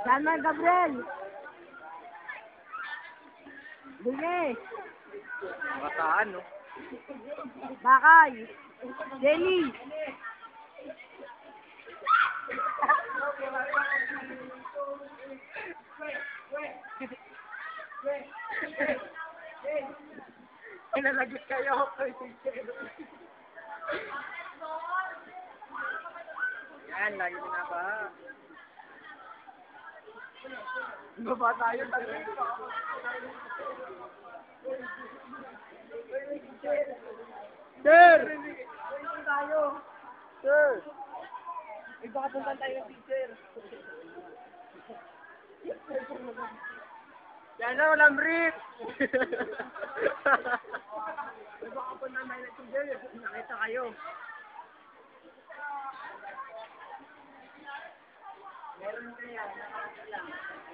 Sana Gabriel. Lunes. Mataan, no? Bakay. Jelly. Pinalagot kayo. Yan, lagi pinapa. Baba tayo. Sir! Tayo. Sir! Baka puntan tayo ng teacher. Yan na, walang brief! Baka puntan tayo ng teacher. Nakita kayo. Meron kaya, nakakita lang.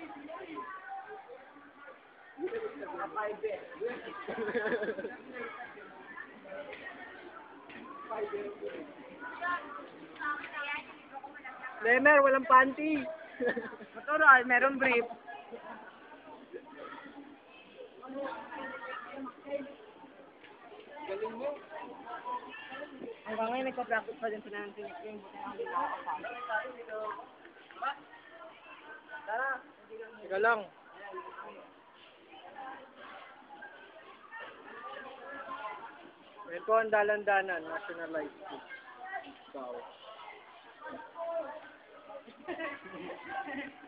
Lemer, walang panty. Natural, meron brief. Galing mo. Hanggang ngayon, nagpa-practice pa din sila ng tinik-tinik. Buti na hindi nakakapag. Tara, sige lang. Ngayon po ang dalandanan, nationalized school. Wow.